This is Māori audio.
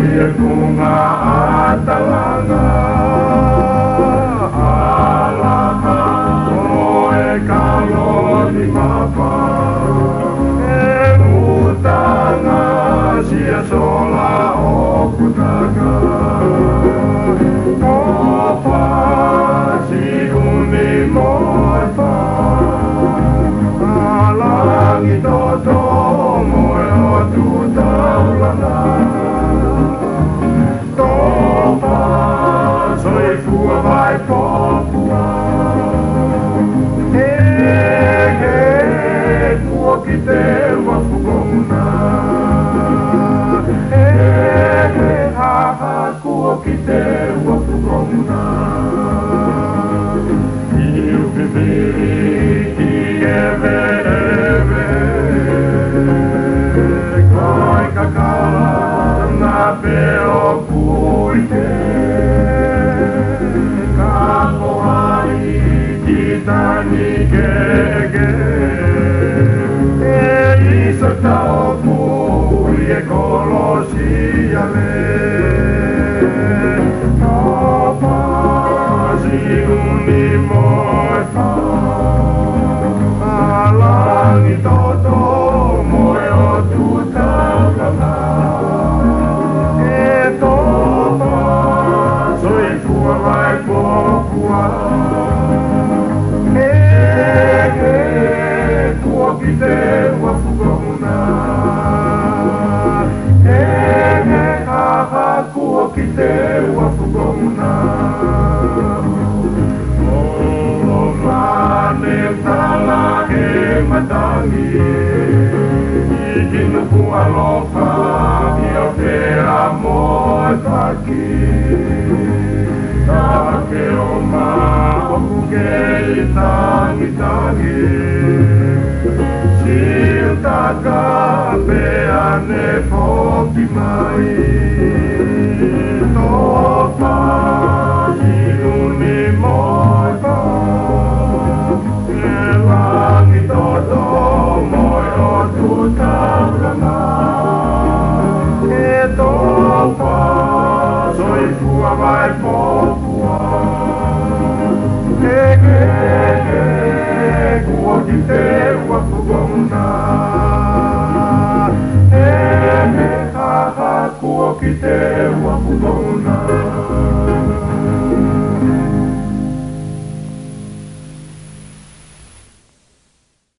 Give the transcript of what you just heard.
ia kunga atalanga alaka oe kaloni mapa e utanga sia sola okutanga opa si uni moipa alangi toto moe o tutaulana topa soi fua vai popua ki te wafugona haha kua ki te wafugona iu viviri ki eve eve koi kakala na peo puite kapoai ki tani kege tau pui e kolosia le Tapa si uni moe fa Alangi toto moe o tutaukana E topa soi fua vai popua tua ki te wafugona kua ki te wafugona Olo mane tala e matangi I kinu kua lofa I o pera moe taki Take o ma o kuke I tangi tangi Siltaka pea ne foki mai Topa si uni moipa E langi toto moi o tutaulana E topa soi fua vai popua kua ki te wafugona haha kua ki te wafugona